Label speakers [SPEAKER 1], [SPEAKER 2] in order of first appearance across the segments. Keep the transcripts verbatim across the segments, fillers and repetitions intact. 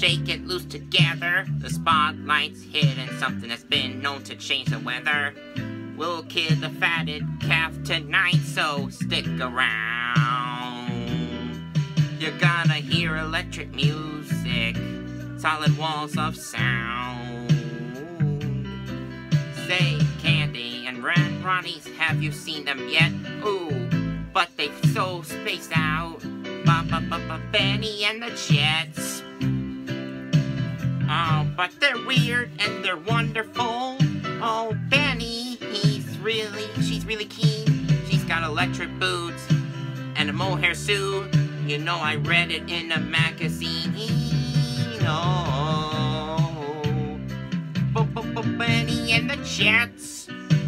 [SPEAKER 1] shake it loose together. The spotlight's hidden, something that's been known to change the weather. We'll kill the fatted calf tonight, so stick around. You're gonna hear electric music, solid walls of sound. Say, Candy and Red Ronnie's, have you seen them yet? Ooh, but they've so spaced out. Ba-ba-ba-ba, Bennie and the Jets. Oh, but they're weird and they're wonderful. Oh, Bennie, he's really, she's really keen. She's got electric boots and a mohair suit. You know I read it in a magazine. Oh, Bennie and the Jets.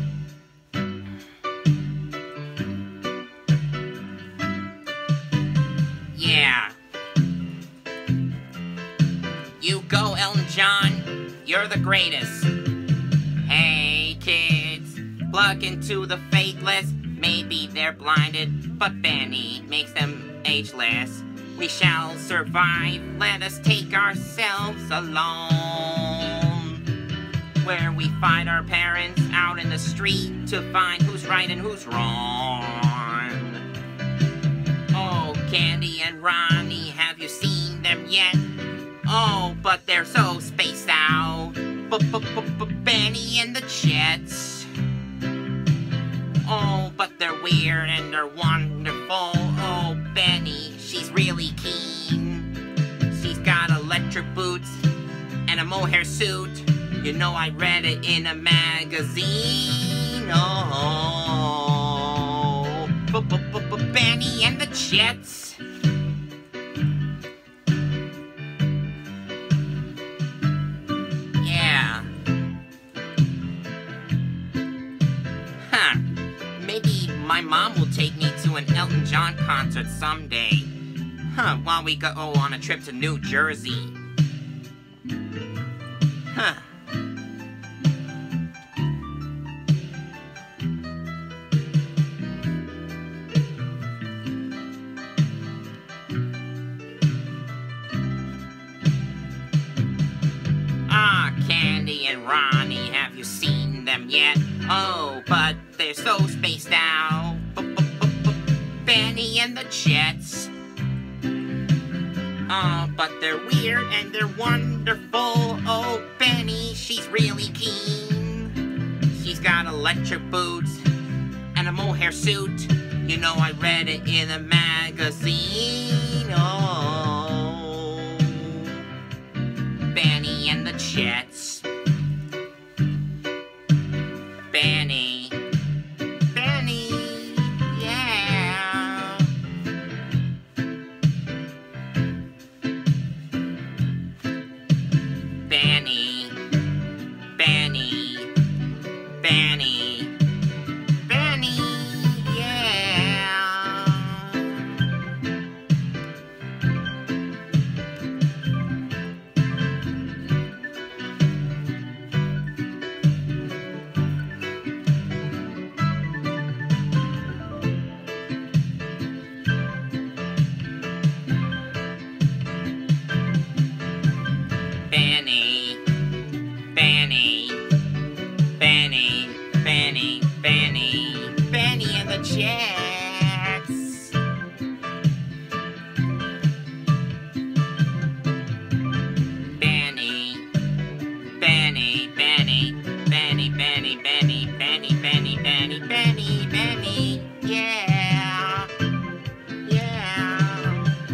[SPEAKER 1] Yeah. You go, Elton John. You're the greatest. Hey, kids. Plug into the faithless. Maybe they're blinded, but Bennie makes them ageless. We shall survive. Let us take ourselves alone, where we find our parents out in the street to find who's right and who's wrong. Oh, Candy and Ronnie, have you seen them yet? Oh, but they're so spaced out. Bennie and the Jets. Oh, but they're weird and they're wonderful. Oh, Bennie, she's really keen. She's got electric boots and a mohair suit. You know I read it in a magazine. Oh, Bennie and the Jets. Yeah. Huh. Maybe my mom will take me to an Elton John concert someday. Huh, while we go on a trip to New Jersey. Huh. Ah, Candy and Ronnie, have you seen them yet? Oh, but they're so spaced out. Bennie and the Jets. Oh, but they're weird and they're wonderful. Oh, Bennie, she's really keen. She's got electric boots and a mohair suit. You know I read it in a magazine. Oh, Bennie and the Jets. Bennie. Bennie. Yeah. Bennie. Bennie. Bennie. Bennie. Yeah. Bennie, Bennie, Bennie, Bennie, Bennie, Bennie and the Jets. Bennie, Bennie, Bennie, Bennie, Bennie, Bennie, Bennie, Bennie, Bennie, Bennie, Bennie, yeah, yeah.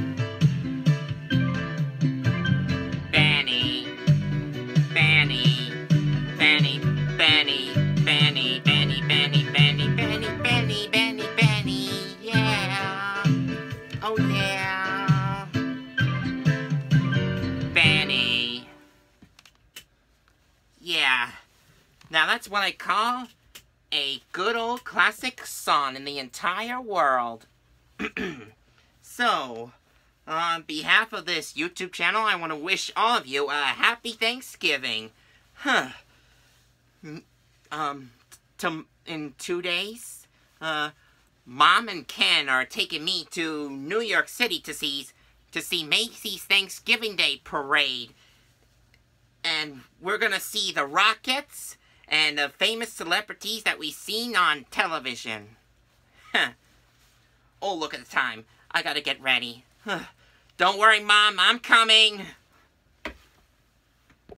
[SPEAKER 1] Bennie, Bennie, Bennie, Bennie, Bennie, Bennie, Bennie, Bennie, Bennie, Bennie, Bennie, Bennie, yeah. Oh yeah. Bennie. Yeah. Now that's what I call a good old classic song in the entire world. So, on behalf of this YouTube channel, I want to wish all of you a happy Thanksgiving. Huh. Um, to, in two days, uh, Mom and Ken are taking me to New York City to see to see Macy's Thanksgiving Day Parade. And we're gonna see the Rockets and the famous celebrities that we've seen on television. Huh. Oh, look at the time. I gotta get ready. Don't worry, Mom, I'm coming.